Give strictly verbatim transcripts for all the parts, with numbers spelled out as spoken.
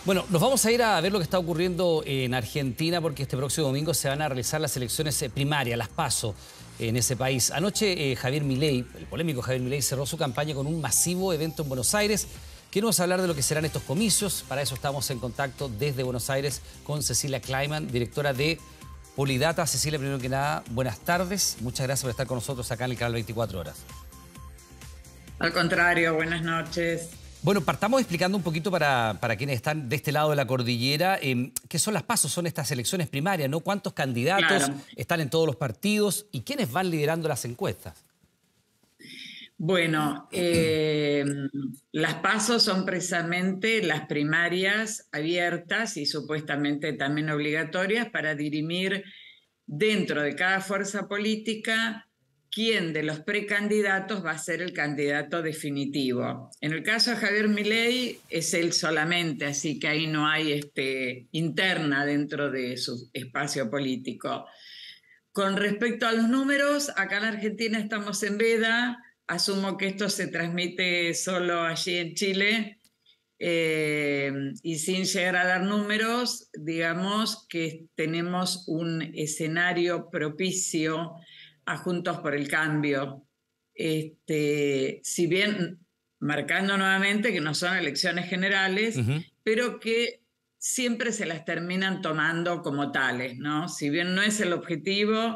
Bueno, nos vamos a ir a ver lo que está ocurriendo en Argentina porque este próximo domingo se van a realizar las elecciones primarias, las PASO, en ese país. Anoche eh, Javier Milei, el polémico Javier Milei, cerró su campaña con un masivo evento en Buenos Aires. Queremos hablar de lo que serán estos comicios. Para eso estamos en contacto desde Buenos Aires con Cecilia Kleiman, directora de Polidata. Cecilia, primero que nada, buenas tardes. Muchas gracias por estar con nosotros acá en el canal veinticuatro horas. Al contrario, buenas noches. Bueno, partamos explicando un poquito para, para quienes están de este lado de la cordillera, eh, qué son las PASO, son estas elecciones primarias, ¿no? ¿Cuántos candidatos Claro. están en todos los partidos y quiénes van liderando las encuestas? Bueno, eh, las PASO son precisamente las primarias abiertas y supuestamente también obligatorias para dirimir dentro de cada fuerza política quién de los precandidatos va a ser el candidato definitivo. En el caso de Javier Milei es él solamente, así que ahí no hay este, interna dentro de su espacio político. Con respecto a los números, acá en Argentina estamos en veda, asumo que esto se transmite solo allí en Chile, eh, y sin llegar a dar números, digamos que tenemos un escenario propicio a Juntos por el Cambio. Este, si bien marcando nuevamente que no son elecciones generales, uh-huh. pero que siempre se las terminan tomando como tales, ¿no? Si bien no es el objetivo,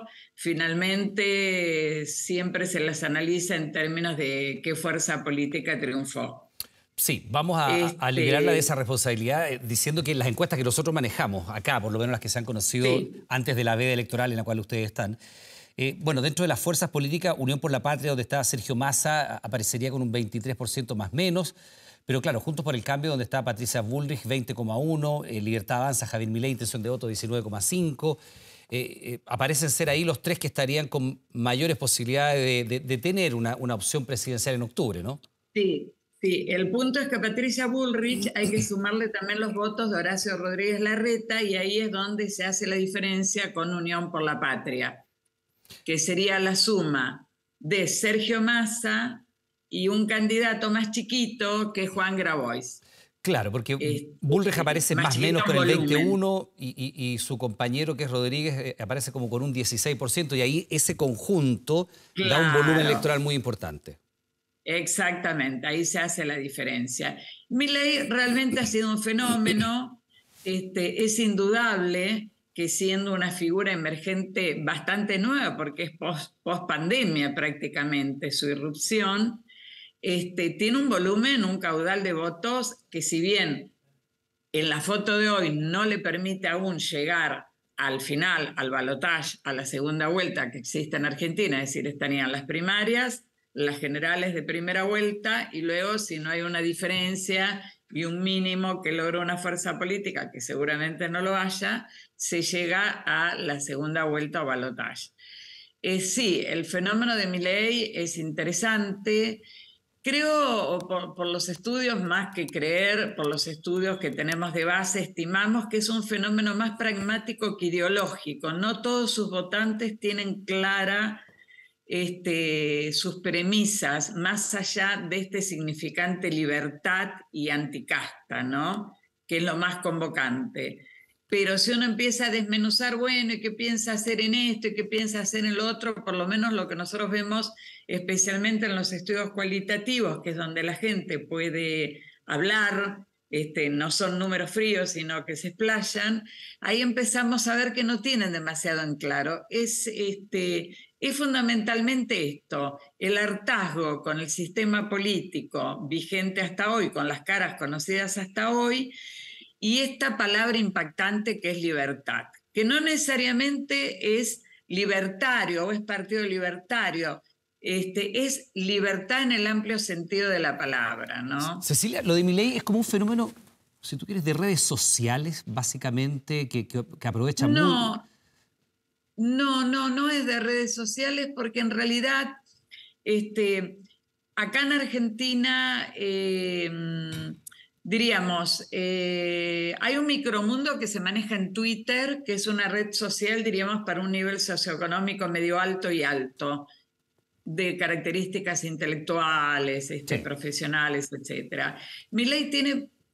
finalmente siempre se las analiza en términos de qué fuerza política triunfó. Sí, vamos a, este... a liberarla de esa responsabilidad eh, diciendo que las encuestas que nosotros manejamos acá, por lo menos las que se han conocido sí. antes de la veda electoral en la cual ustedes están, eh, bueno, dentro de las fuerzas políticas, Unión por la Patria, donde está Sergio Massa, aparecería con un veintitrés por ciento más menos. Pero claro, Juntos por el Cambio, donde está Patricia Bullrich, veinte coma uno, eh, Libertad Avanza, Javier Milei, intención de voto, diecinueve coma cinco. Eh, eh, aparecen ser ahí los tres que estarían con mayores posibilidades de, de, de tener una, una opción presidencial en octubre, ¿no? Sí, sí. El punto es que a Patricia Bullrich hay que sumarle también los votos de Horacio Rodríguez Larreta y ahí es donde se hace la diferencia con Unión por la Patria, que sería la suma de Sergio Massa y un candidato más chiquito que es Juan Grabois. Claro, porque eh, Bullrich aparece más o menos con el veinte coma uno y, y, y su compañero, que es Rodríguez, eh, aparece como con un dieciséis por ciento y ahí ese conjunto claro. da un volumen electoral muy importante. Exactamente, ahí se hace la diferencia. Milei realmente ha sido un fenómeno, este, es indudable que siendo una figura emergente bastante nueva, porque es post, post pandemia prácticamente su irrupción, Este, tiene un volumen, un caudal de votos que si bien en la foto de hoy no le permite aún llegar al final, al balotaje, a la segunda vuelta que existe en Argentina, es decir, estarían las primarias, las generales de primera vuelta y luego si no hay una diferencia y un mínimo que logra una fuerza política, que seguramente no lo haya, se llega a la segunda vuelta o balotaje. Eh, sí, el fenómeno de Milei es interesante. Creo, por, por los estudios más que creer, por los estudios que tenemos de base, estimamos que es un fenómeno más pragmático que ideológico. No todos sus votantes tienen clara este, sus premisas, más allá de este significante libertad y anticasta, ¿no? Que es lo más convocante. Pero si uno empieza a desmenuzar, bueno, ¿y qué piensa hacer en esto? ¿Y qué piensa hacer en lo otro? Por lo menos lo que nosotros vemos, especialmente en los estudios cualitativos, que es donde la gente puede hablar, este, no son números fríos, sino que se explayan, ahí empezamos a ver que no tienen demasiado en claro. Es, este, es fundamentalmente esto, el hartazgo con el sistema político vigente hasta hoy, con las caras conocidas hasta hoy, y esta palabra impactante que es libertad, que no necesariamente es libertario o es partido libertario, este, es libertad en el amplio sentido de la palabra, ¿no? Cecilia, lo de Milei es como un fenómeno, si tú quieres, de redes sociales, básicamente, que, que, que aprovecha no, muy... No, no, no es de redes sociales porque en realidad este, acá en Argentina... Eh, diríamos, eh, hay un micromundo que se maneja en Twitter, que es una red social, diríamos, para un nivel socioeconómico medio alto y alto, de características intelectuales, este, sí. profesionales, etcétera. Milei tiene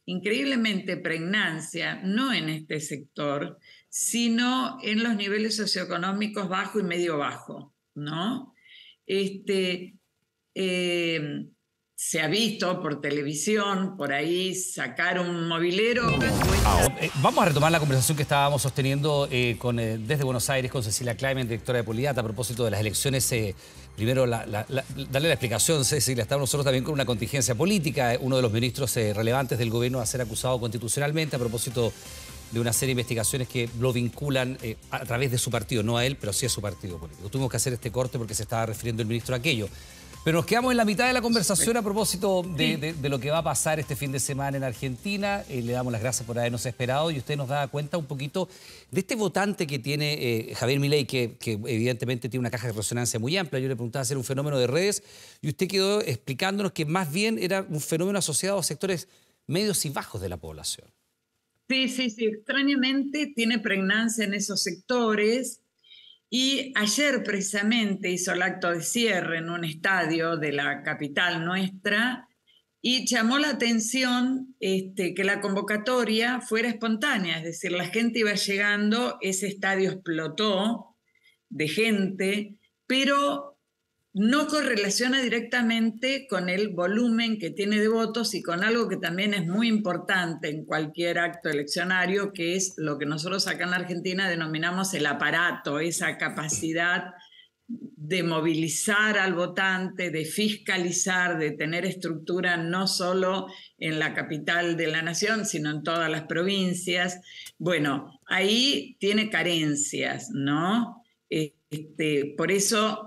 increíblemente pregnancia, no en este sector, sino en los niveles socioeconómicos bajo y medio bajo, ¿no? Este, eh, se ha visto por televisión, por ahí, sacar un mobilero que cuesta... Ah, eh, vamos a retomar la conversación que estábamos sosteniendo eh, con, eh, desde Buenos Aires con Cecilia Kleiman, directora de Polidata, a propósito de las elecciones. Eh, primero, la, la, la, darle la explicación, Cecilia, estamos nosotros también con una contingencia política. Uno de los ministros eh, relevantes del gobierno va a ser acusado constitucionalmente a propósito de una serie de investigaciones que lo vinculan eh, a través de su partido, no a él, pero sí a su partido político. Tuvimos que hacer este corte porque se estaba refiriendo el ministro a aquello. Pero nos quedamos en la mitad de la conversación a propósito de, de, de lo que va a pasar este fin de semana en Argentina. Eh, le damos las gracias por habernos esperado y usted nos da cuenta un poquito de este votante que tiene eh, Javier Milei, que, que evidentemente tiene una caja de resonancia muy amplia. Yo le preguntaba si era un fenómeno de redes y usted quedó explicándonos que más bien era un fenómeno asociado a sectores medios y bajos de la población. Sí, sí, sí. Extrañamente tiene pregnancia en esos sectores. Y ayer precisamente hizo el acto de cierre en un estadio de la capital nuestra y llamó la atención este, que la convocatoria fuera espontánea, es decir, la gente iba llegando, ese estadio explotó de gente, pero no correlaciona directamente con el volumen que tiene de votos y con algo que también es muy importante en cualquier acto eleccionario, que es lo que nosotros acá en la Argentina denominamos el aparato, esa capacidad de movilizar al votante, de fiscalizar, de tener estructura no solo en la capital de la nación, sino en todas las provincias. Bueno, ahí tiene carencias, ¿no? Este, por eso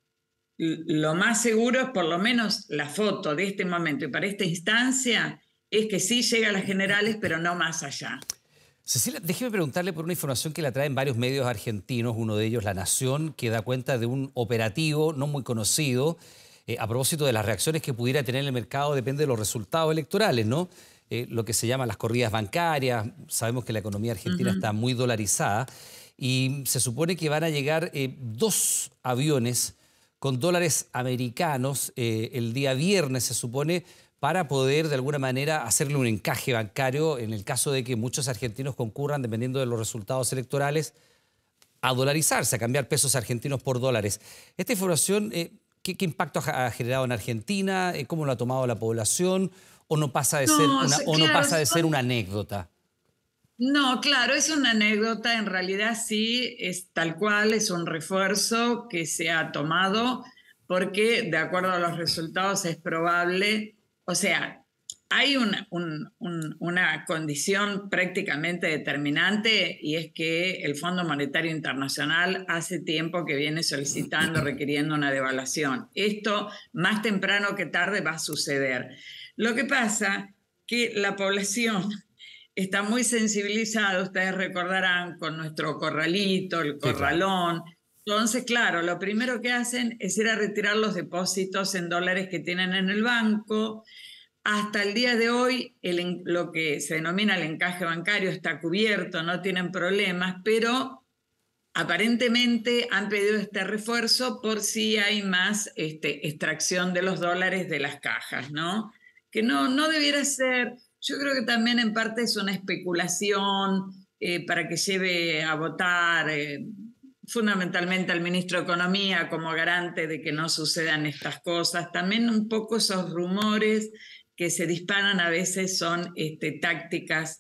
lo más seguro es, por lo menos la foto de este momento y para esta instancia, es que sí llega a las generales, pero no más allá. Cecilia, déjeme preguntarle por una información que la traen varios medios argentinos, uno de ellos La Nación, que da cuenta de un operativo no muy conocido eh, a propósito de las reacciones que pudiera tener el mercado, depende de los resultados electorales, ¿no? Eh, lo que se llama las corridas bancarias. Sabemos que la economía argentina uh-huh. está muy dolarizada y se supone que van a llegar eh, dos aviones con dólares americanos eh, el día viernes, se supone, para poder de alguna manera hacerle un encaje bancario en el caso de que muchos argentinos concurran, dependiendo de los resultados electorales, a dolarizarse, a cambiar pesos argentinos por dólares. Esta información, eh, ¿qué, ¿qué impacto ha generado en Argentina? ¿Cómo lo ha tomado la población? ¿O no pasa de, no, ser, una, o no pasa de ser una anécdota? No, claro, es una anécdota, en realidad sí, es tal cual, es un refuerzo que se ha tomado porque de acuerdo a los resultados es probable, o sea, hay una, un, un, una condición prácticamente determinante y es que el Fondo Monetario Internacional hace tiempo que viene solicitando, requiriendo una devaluación. Esto más temprano que tarde va a suceder. Lo que pasa que la población está muy sensibilizada, ustedes recordarán, con nuestro corralito, el corralón. Sí, claro. Entonces, claro, lo primero que hacen es ir a retirar los depósitos en dólares que tienen en el banco. Hasta el día de hoy, el, lo que se denomina el encaje bancario está cubierto, no tienen problemas, pero aparentemente han pedido este refuerzo por si hay más este, extracción de los dólares de las cajas, ¿no? Que no, no debiera ser... Yo creo que también en parte es una especulación eh, para que lleve a votar eh, fundamentalmente al ministro de Economía como garante de que no sucedan estas cosas. También un poco esos rumores que se disparan a veces son este, tácticas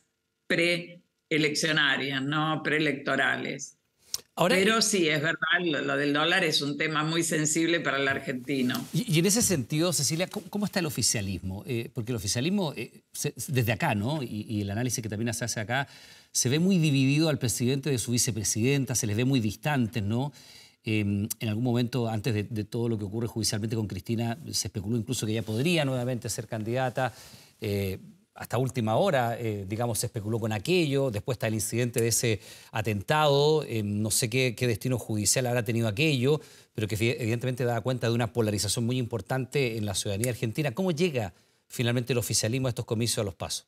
preeleccionarias, ¿no? Preelectorales. Ahora, pero sí, es verdad, lo, lo del dólar es un tema muy sensible para el argentino. Y, y en ese sentido, Cecilia, ¿cómo, cómo está el oficialismo? Eh, porque el oficialismo, eh, se, desde acá, ¿no? Y, y el análisis que también se hace acá, se ve muy dividido al presidente de su vicepresidenta, se les ve muy distantes, ¿no? Eh, en algún momento, antes de, de todo lo que ocurre judicialmente con Cristina, se especuló incluso que ella podría nuevamente ser candidata. Eh, Hasta última hora, eh, digamos, se especuló con aquello. Después está el incidente de ese atentado. Eh, no sé qué, qué destino judicial habrá tenido aquello, pero que evidentemente da cuenta de una polarización muy importante en la ciudadanía argentina. ¿Cómo llega finalmente el oficialismo a estos comicios a los pasos?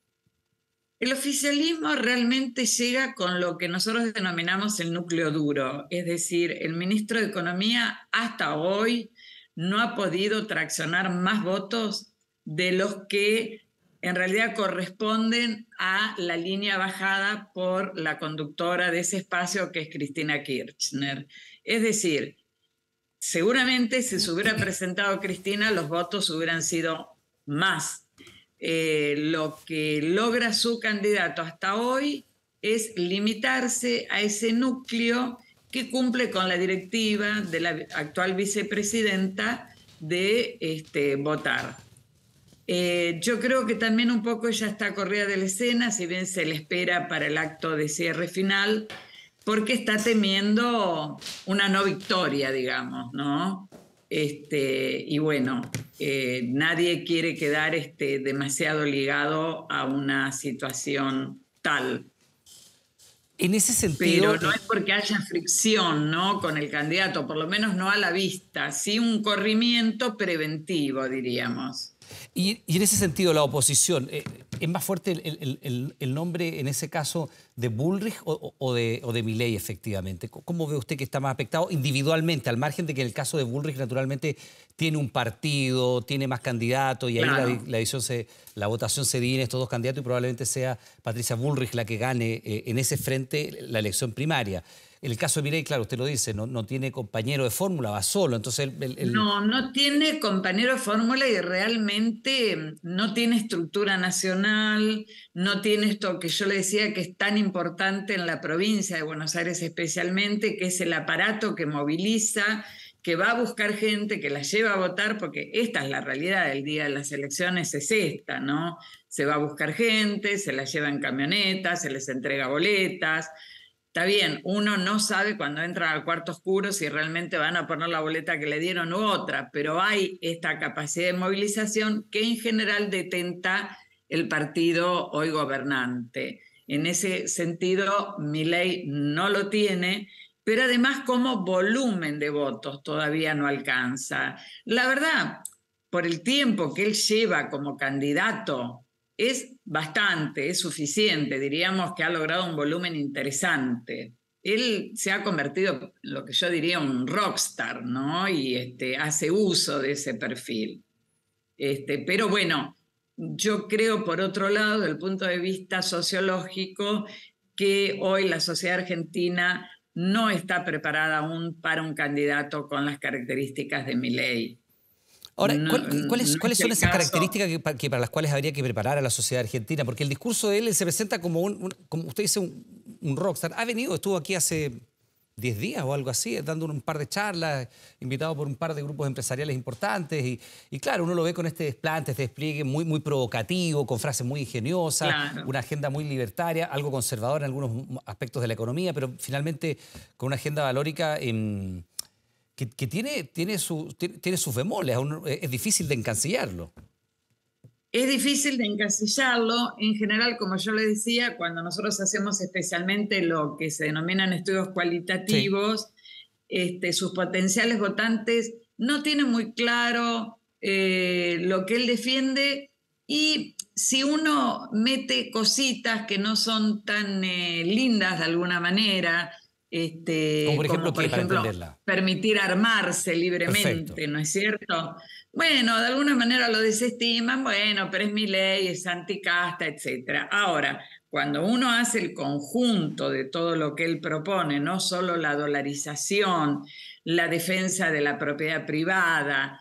El oficialismo realmente llega con lo que nosotros denominamos el núcleo duro. Es decir, el ministro de Economía hasta hoy no ha podido traccionar más votos de los que en realidad corresponden a la línea bajada por la conductora de ese espacio, que es Cristina Kirchner. Es decir, seguramente si se hubiera presentado Cristina, los votos hubieran sido más. Eh, lo que logra su candidato hasta hoy es limitarse a ese núcleo que cumple con la directiva de la actual vicepresidenta de este, votar. Eh, yo creo que también un poco ella está corrida de la escena, si bien se le espera para el acto de cierre final, porque está temiendo una no victoria, digamos, ¿no? Este, y bueno, eh, nadie quiere quedar este, demasiado ligado a una situación tal. En ese sentido... Pero no es porque haya fricción, ¿no?, con el candidato, por lo menos no a la vista, sí un corrimiento preventivo, diríamos. Y, y en ese sentido, la oposición, eh, ¿es más fuerte el, el, el, el nombre, en ese caso, de Bullrich o, o de, o de Milei, efectivamente? ¿Cómo ve usted que está más afectado individualmente, al margen de que en el caso de Bullrich, naturalmente, tiene un partido, tiene más candidatos y ahí claro. la, la, edición se, la votación se divide en estos dos candidatos y probablemente sea Patricia Bullrich la que gane eh, en ese frente la elección primaria? En el caso de Milei, claro, usted lo dice, no, no tiene compañero de fórmula, va solo. Entonces el, el, el... No, no tiene compañero de fórmula y realmente no tiene estructura nacional, no tiene esto que yo le decía que es tan importante en la provincia de Buenos Aires especialmente, que es el aparato que moviliza, que va a buscar gente, que la lleva a votar, porque esta es la realidad del día de las elecciones, es esta, ¿no? Se va a buscar gente, se la lleva en camionetas, se les entrega boletas. Está bien, uno no sabe cuando entra al cuarto oscuro si realmente van a poner la boleta que le dieron u otra, pero hay esta capacidad de movilización que en general detenta el partido hoy gobernante. En ese sentido, Milei no lo tiene, pero además como volumen de votos todavía no alcanza. La verdad, por el tiempo que él lleva como candidato, es bastante, es suficiente, diríamos que ha logrado un volumen interesante. Él se ha convertido en lo que yo diría un rockstar, ¿no? Y este, hace uso de ese perfil. Este, pero bueno, yo creo, por otro lado, desde el punto de vista sociológico, que hoy la sociedad argentina no está preparada aún para un candidato con las características de Milei. Ahora, ¿cuál, ¿cuáles, no ¿cuáles son esas caso? características que, que para las cuales habría que preparar a la sociedad argentina? Porque el discurso de él, él se presenta como, un, un, como usted dice, un, un rockstar. Ha venido, estuvo aquí hace diez días o algo así, dando un par de charlas, invitado por un par de grupos empresariales importantes. Y, y claro, uno lo ve con este desplante, este despliegue muy, muy provocativo, con frases muy ingeniosas, claro. una agenda muy libertaria, algo conservadora en algunos aspectos de la economía, pero finalmente con una agenda valórica en... Que, que tiene, tiene, su, tiene, tiene sus bemoles, es difícil de encasillarlo. Es difícil de encasillarlo. En general, como yo le decía, cuando nosotros hacemos especialmente lo que se denominan estudios cualitativos, sí. este, sus potenciales votantes no tienen muy claro eh, lo que él defiende, y si uno mete cositas que no son tan eh, lindas de alguna manera, Este, como por ejemplo, como, por ejemplo permitir armarse libremente, Perfecto. ¿no es cierto? Bueno, de alguna manera lo desestiman, bueno, pero es Milei, es anticasta, etcétera. Ahora, cuando uno hace el conjunto de todo lo que él propone, no solo la dolarización, la defensa de la propiedad privada,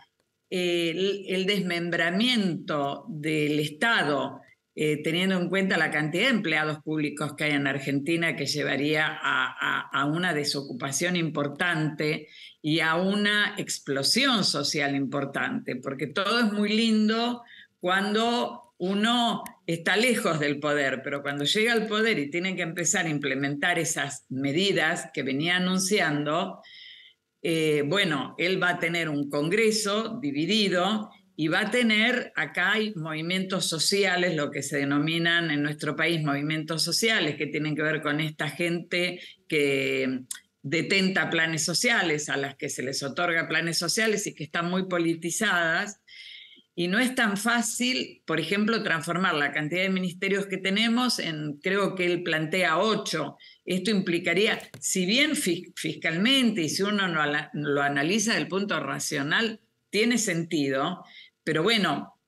el, el desmembramiento del Estado, Eh, teniendo en cuenta la cantidad de empleados públicos que hay en Argentina, que llevaría a, a, a una desocupación importante y a una explosión social importante, porque todo es muy lindo cuando uno está lejos del poder, pero cuando llega al poder y tiene que empezar a implementar esas medidas que venía anunciando, eh, bueno, él va a tener un Congreso dividido. Y va a tener, acá hay movimientos sociales, lo que se denominan en nuestro país movimientos sociales, que tienen que ver con esta gente que detenta planes sociales, a las que se les otorga planes sociales y que están muy politizadas. Y no es tan fácil, por ejemplo, transformar la cantidad de ministerios que tenemos en, creo que él plantea ocho. Esto implicaría, si bien fiscalmente y si uno lo analiza desde el punto racional, tiene sentido, pero bueno,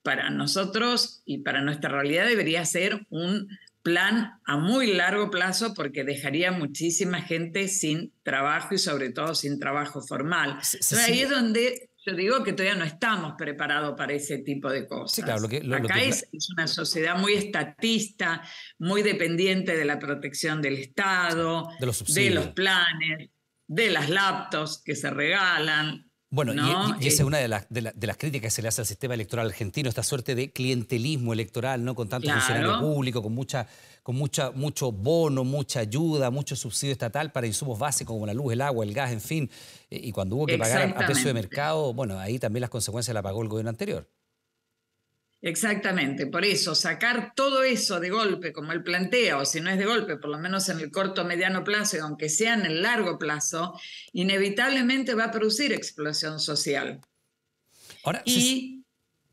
para nosotros y para nuestra realidad debería ser un plan a muy largo plazo, porque dejaría muchísima gente sin trabajo y sobre todo sin trabajo formal. Sí, sí, Entonces ahí sí. es donde yo digo que todavía no estamos preparados para ese tipo de cosas. Sí, claro, lo que, lo, Acá lo que... es, es una sociedad muy estatista, muy dependiente de la protección del Estado, de los de los subsidios. planes, de las laptops que se regalan. Bueno, y, ¿no? y esa es una de las, de, la, de las críticas que se le hace al sistema electoral argentino, esta suerte de clientelismo electoral, ¿no? Con tanto Claro. funcionario público, con mucha, con mucha, mucho bono, mucha ayuda, mucho subsidio estatal para insumos básicos como la luz, el agua, el gas, en fin. Y cuando hubo que pagar a, a precio de mercado, bueno, ahí también las consecuencias las pagó el gobierno anterior. Exactamente, por eso sacar todo eso de golpe, como él plantea, o si no es de golpe, por lo menos en el corto o mediano plazo, y aunque sea en el largo plazo, inevitablemente va a producir explosión social. Ahora, y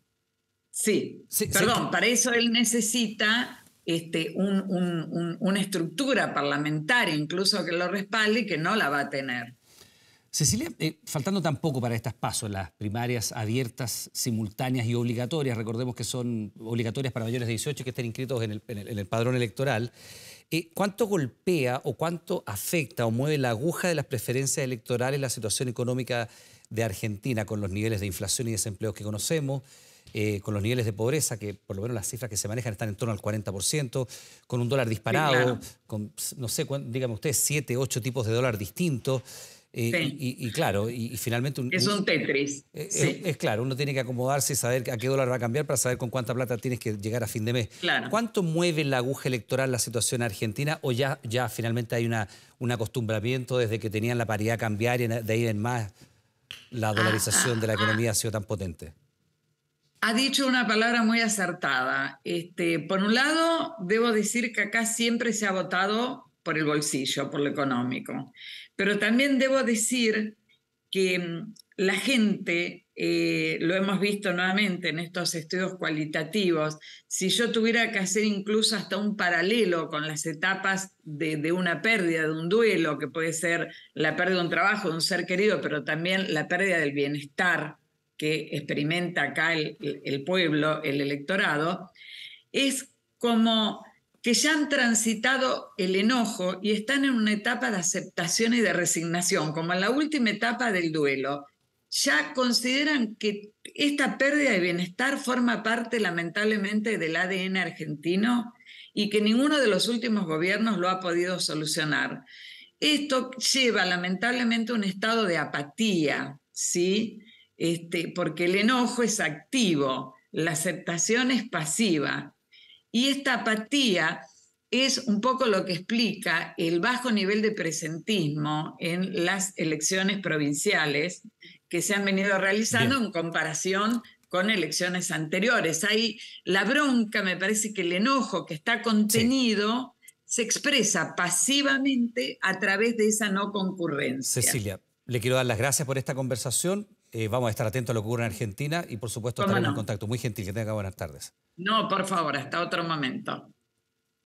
sí, sí, sí perdón, sí. Para eso él necesita este, un, un, un, una estructura parlamentaria, incluso que lo respalde, y que no la va a tener. Cecilia, eh, faltando tan poco para estas pasos, las primarias abiertas, simultáneas y obligatorias, recordemos que son obligatorias para mayores de dieciocho que estén inscritos en el, en el, en el padrón electoral, eh, ¿cuánto golpea o cuánto afecta o mueve la aguja de las preferencias electorales la situación económica de Argentina con los niveles de inflación y desempleo que conocemos, eh, con los niveles de pobreza, que por lo menos las cifras que se manejan están en torno al cuarenta por ciento, con un dólar disparado, sí, claro. con, no sé, dígame ustedes, siete, ocho tipos de dólar distintos? Eh, sí. y, y claro, y, y finalmente... Un, es un Tetris. Eh, sí. es, es claro, uno tiene que acomodarse y saber a qué dólar va a cambiar para saber con cuánta plata tienes que llegar a fin de mes. Claro. ¿Cuánto mueve la aguja electoral la situación argentina o ya, ya finalmente hay una, un acostumbramiento desde que tenían la paridad cambiaria, de ahí en más la dolarización ah, ah, de la economía ah. ha sido tan potente? Ha dicho una palabra muy acertada. Este, por un lado, debo decir que acá siempre se ha votado por el bolsillo, por lo económico. Pero también debo decir que la gente, eh, lo hemos visto nuevamente en estos estudios cualitativos, si yo tuviera que hacer incluso hasta un paralelo con las etapas de, de una pérdida, de un duelo, que puede ser la pérdida de un trabajo, de un ser querido, pero también la pérdida del bienestar que experimenta acá el, el pueblo, el electorado, es como que ya han transitado el enojo y están en una etapa de aceptación y de resignación, como en la última etapa del duelo. Ya consideran que esta pérdida de bienestar forma parte, lamentablemente, del A D N argentino y que ninguno de los últimos gobiernos lo ha podido solucionar. Esto lleva, lamentablemente, a un estado de apatía, ¿sí? Este, porque el enojo es activo, la aceptación es pasiva. Y esta apatía es un poco lo que explica el bajo nivel de presentismo en las elecciones provinciales que se han venido realizando Bien. En comparación con elecciones anteriores. Ahí la bronca, me parece que el enojo que está contenido sí. se expresa pasivamente a través de esa no concurrencia. Cecilia, le quiero dar las gracias por esta conversación. Eh, vamos a estar atentos a lo que ocurre en Argentina y por supuesto estaremos no? en contacto. Muy gentil, que tenga buenas tardes. No, por favor, hasta otro momento.